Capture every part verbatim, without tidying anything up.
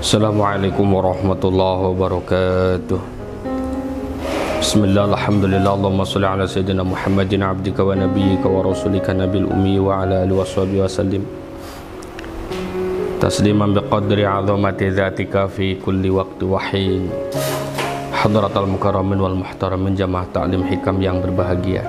Assalamualaikum warahmatullahi wabarakatuh. Bismillah, alhamdulillah, Allahumma salli ala sayyidina Muhammadin abdika wa nabiyyika wa rasulika nabil ummi wa ala alihi wa sahbihi wa sallim tasliman biqadri azamati dhatika fi kulli waqti wa hin. Hadratal mukarramin wal muhtaramin jamaah ta'lim hikam yang berbahagia,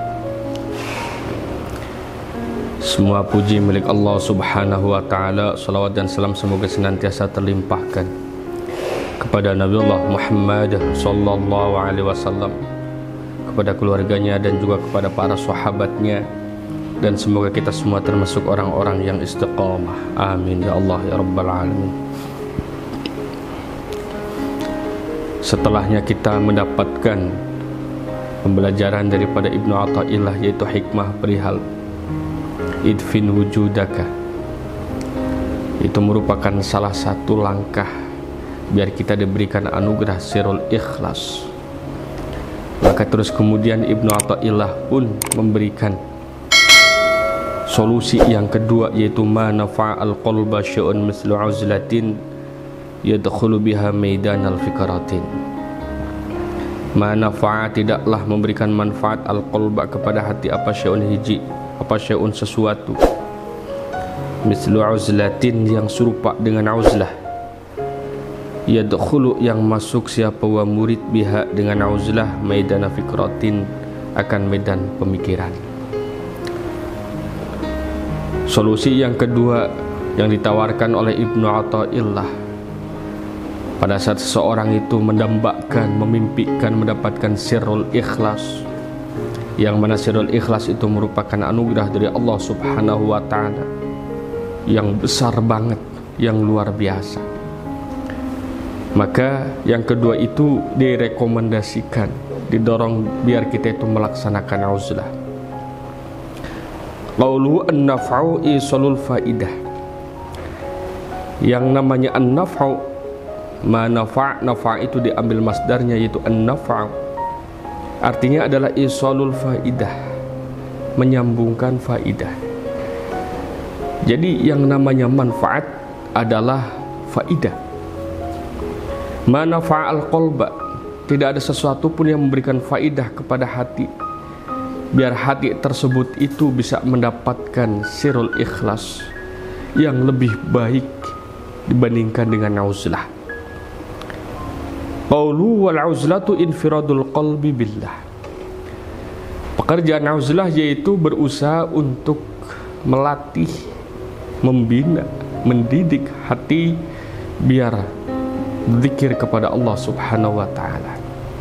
semua puji milik Allah subhanahu wa ta'ala. Salawat dan salam semoga senantiasa terlimpahkan kepada Nabiullah Muhammad sallallahu alaihi wasallam, kepada keluarganya dan juga kepada para sahabatnya, dan semoga kita semua termasuk orang-orang yang istiqamah. Amin ya Allah ya Rabbal Alamin. Setelahnya kita mendapatkan pembelajaran daripada Ibnu Athaillah, yaitu hikmah perihal idfin wujudaka. Itu merupakan salah satu langkah biar kita diberikan anugerah sirul ikhlas. Maka terus kemudian Ibnu Athaillah pun memberikan solusi yang kedua, yaitu ma nafa'al qalba syai'un mislu uzlatin yadkhulu biha maidan al-fikratin. Ma nafa'a, tidaklah memberikan manfaat al-qalba kepada hati apa syai'un hiji, apa syai'un sesuatu, mislu uzlatin yang serupa dengan uzlah, yadkhulu yang masuk siapa wa murid biha dengan uzlah maidana fikratin akan medan pemikiran. Solusi yang kedua yang ditawarkan oleh Ibnu Athaillah pada saat seseorang itu mendambakan, memimpikan mendapatkan sirrul ikhlas, yang mana sirrul ikhlas itu merupakan anugerah dari Allah subhanahu wa ta'ala yang besar banget, yang luar biasa. Maka yang kedua itu direkomendasikan, didorong biar kita itu melaksanakan uzlah. Qauluhu an-naf'u isalul faidah. Yang namanya an-naf'u, ma nafa', nafa' itu diambil masdarnya yaitu an-naf'u, artinya adalah isalul faidah, menyambungkan faidah. Jadi yang namanya manfaat adalah faidah. Ma nafa'al qalba, tidak ada sesuatu pun yang memberikan faidah kepada hati biar hati tersebut itu bisa mendapatkan sirul ikhlas yang lebih baik dibandingkan dengan uzlah. Qaulu wal uzlatu infiradul qalbi billah. Pekerjaan uzlah yaitu berusaha untuk melatih, membina, mendidik hati biar zikir kepada Allah subhanahu wa ta'ala.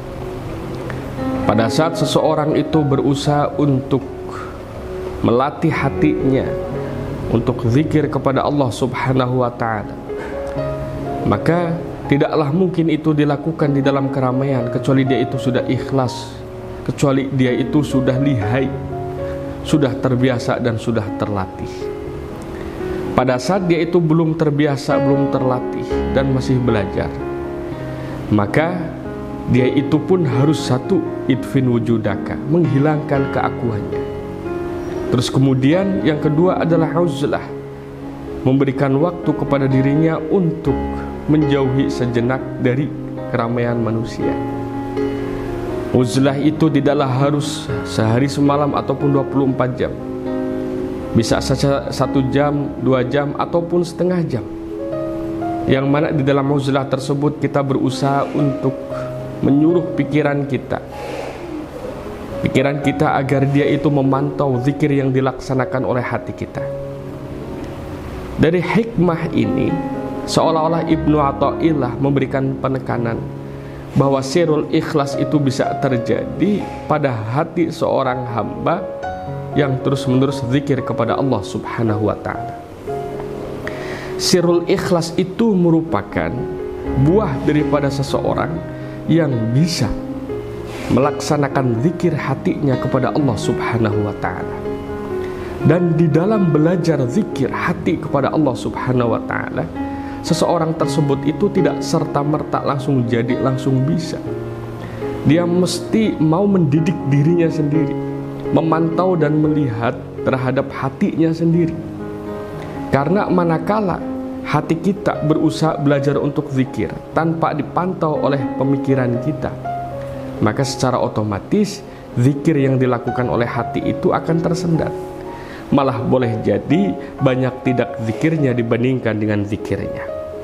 Pada saat seseorang itu berusaha untuk melatih hatinya untuk zikir kepada Allah subhanahu wa ta'ala, maka tidaklah mungkin itu dilakukan di dalam keramaian kecuali dia itu sudah ikhlas, kecuali dia itu sudah lihai, sudah terbiasa dan sudah terlatih. Pada saat dia itu belum terbiasa, belum terlatih dan masih belajar, maka dia itu pun harus satu, idfin wujudaka, menghilangkan keakuannya. Terus kemudian yang kedua adalah uzlah, memberikan waktu kepada dirinya untuk menjauhi sejenak dari keramaian manusia. Uzlah itu tidaklah harus sehari semalam ataupun dua puluh empat jam. Bisa saja satu jam, dua jam, ataupun setengah jam. Yang mana di dalam uzlah tersebut kita berusaha untuk menyuruh pikiran kita Pikiran kita agar dia itu memantau zikir yang dilaksanakan oleh hati kita. Dari hikmah ini seolah-olah Ibnu Athaillah memberikan penekanan bahwa sirul ikhlas itu bisa terjadi pada hati seorang hamba yang terus-menerus zikir kepada Allah subhanahu wa ta'ala. Sirul ikhlas itu merupakan buah daripada seseorang yang bisa melaksanakan zikir hatinya kepada Allah subhanahu wa ta'ala. Dan di dalam belajar zikir hati kepada Allah subhanahu wa ta'ala, seseorang tersebut itu tidak serta-merta langsung jadi, langsung bisa. Dia mesti mau mendidik dirinya sendiri, memantau dan melihat terhadap hatinya sendiri. Karena manakala hati kita berusaha belajar untuk zikir tanpa dipantau oleh pemikiran kita, maka secara otomatis zikir yang dilakukan oleh hati itu akan tersendat. Malah boleh jadi banyak tidak zikirnya dibandingkan dengan zikirnya.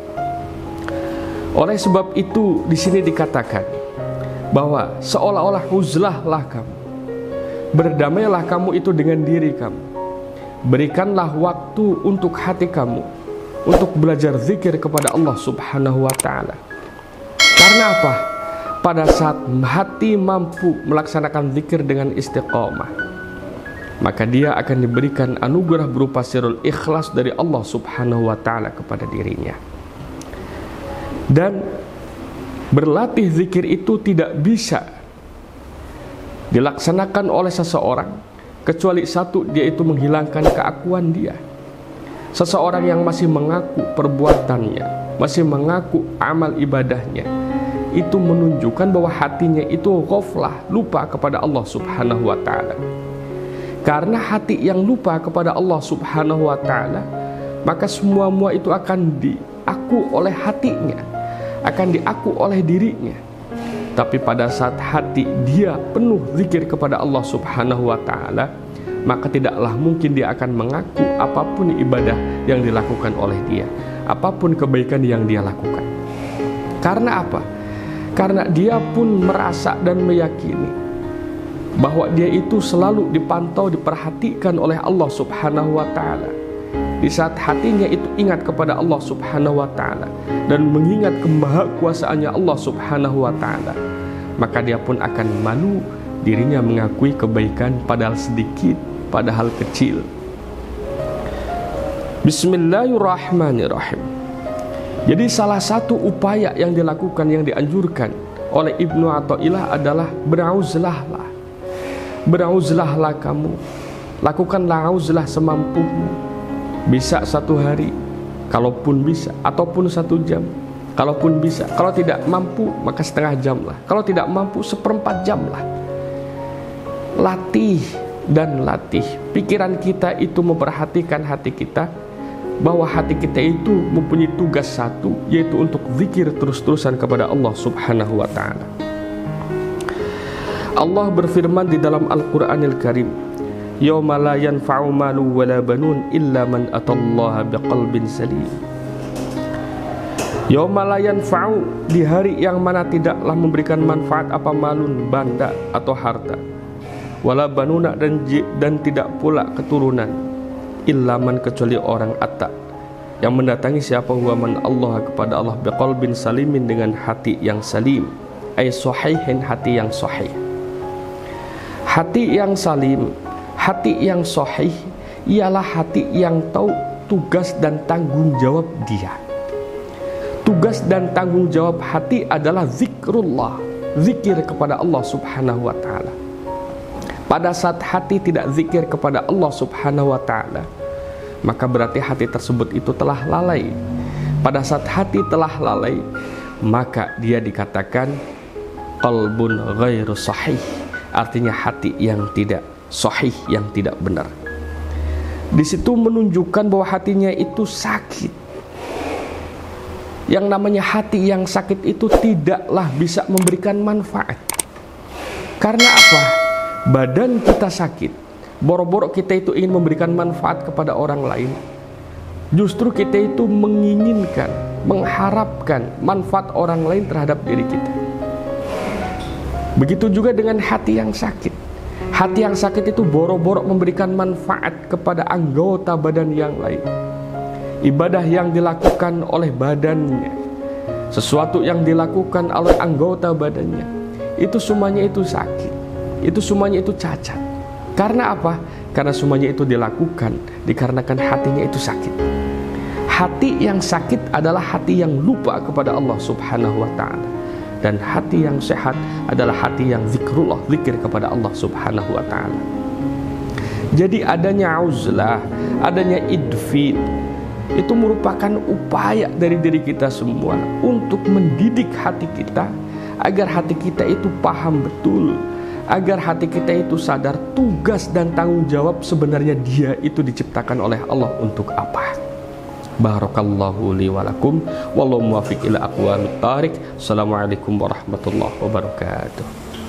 Oleh sebab itu di sini dikatakan bahwa seolah-olah uzlahlah kamu, berdamailah kamu itu dengan diri kamu. Berikanlah waktu untuk hati kamu untuk belajar zikir kepada Allah Subhanahu wa ta'ala. Karena apa? Pada saat hati mampu melaksanakan zikir dengan istiqamah, maka dia akan diberikan anugerah berupa sirul ikhlas dari Allah Subhanahu wa ta'ala kepada dirinya. Dan berlatih zikir itu tidak bisa dilaksanakan oleh seseorang kecuali satu, yaitu menghilangkan keakuan dia. Seseorang yang masih mengaku perbuatannya, masih mengaku amal ibadahnya, itu menunjukkan bahwa hatinya itu ghaflah, lupa kepada Allah Subhanahu wa ta'ala. Karena hati yang lupa kepada Allah Subhanahu wa ta'ala, maka semua-mua itu akan diaku oleh hatinya, akan diaku oleh dirinya. Tapi pada saat hati dia penuh zikir kepada Allah Subhanahu wa ta'ala, maka tidaklah mungkin dia akan mengaku apapun ibadah yang dilakukan oleh dia, apapun kebaikan yang dia lakukan. Karena apa? Karena dia pun merasa dan meyakini bahwa dia itu selalu dipantau, diperhatikan oleh Allah Subhanahu wa ta'ala. Di saat hatinya itu ingat kepada Allah Subhanahu wa ta'ala dan mengingat kemahakuasaannya Allah Subhanahu wa ta'ala, maka dia pun akan malu dirinya mengakui kebaikan padahal sedikit, padahal kecil. Bismillahirrahmanirrahim. Jadi salah satu upaya yang dilakukan, yang dianjurkan oleh Ibnu Athaillah adalah berauzlahlah. Berauzlahlah kamu, lakukanlah auzlah semampumu. Bisa satu hari, kalaupun bisa, ataupun satu jam, kalaupun bisa. Kalau tidak mampu, maka setengah jam lah. Kalau tidak mampu, seperempat jam lah. Latih dan latih. Pikiran kita itu memperhatikan hati kita, bahwa hati kita itu mempunyai tugas satu, yaitu untuk zikir terus-terusan kepada Allah Subhanahu wa ta'ala. Allah berfirman di dalam Al-Quranil Karim, Yawma la yanfa'u malu wala banun illa man atallaha biqalbin salim. Yawma la yanfa'u, di hari yang mana tidaklah memberikan manfaat apa malun, banda atau harta, wala banuna, dan dan tidak pula keturunan, illa man, kecuali orang atta, yang mendatangi siapa huwa man Allah, kepada Allah, biqalbin salimin, dengan hati yang salim, ay sahihin, hati yang sahih. Hati yang salim, hati yang sahih ialah hati yang tahu tugas dan tanggung jawab dia. Tugas dan tanggung jawab hati adalah zikrullah, zikir kepada Allah Subhanahu wa ta'ala. Pada saat hati tidak zikir kepada Allah Subhanahu wa ta'ala, maka berarti hati tersebut itu telah lalai. Pada saat hati telah lalai, maka dia dikatakan qalbun ghairu sahih, artinya hati yang tidak sahih, yang tidak benar. Di situ menunjukkan bahwa hatinya itu sakit. Yang namanya hati yang sakit itu tidaklah bisa memberikan manfaat. Karena apa? Badan kita sakit, boro-boro kita itu ingin memberikan manfaat kepada orang lain. Justru kita itu menginginkan, mengharapkan manfaat orang lain terhadap diri kita. Begitu juga dengan hati yang sakit. Hati yang sakit itu boro-boro memberikan manfaat kepada anggota badan yang lain. Ibadah yang dilakukan oleh badannya, sesuatu yang dilakukan oleh anggota badannya, itu semuanya itu sakit, itu semuanya itu cacat. Karena apa? Karena semuanya itu dilakukan dikarenakan hatinya itu sakit. Hati yang sakit adalah hati yang lupa kepada Allah Subhanahu wa ta'ala. Dan hati yang sehat adalah hati yang zikrullah, zikir kepada Allah Subhanahu wa ta'ala. Jadi adanya uzlah, adanya idfid, itu merupakan upaya dari diri kita semua untuk mendidik hati kita agar hati kita itu paham betul, agar hati kita itu sadar tugas dan tanggung jawab sebenarnya dia itu diciptakan oleh Allah untuk apa. Barakallahu li wa lakum wallahu muwaffiq ila aqwamit thariq. Assalamualaikum warahmatullahi wabarakatuh.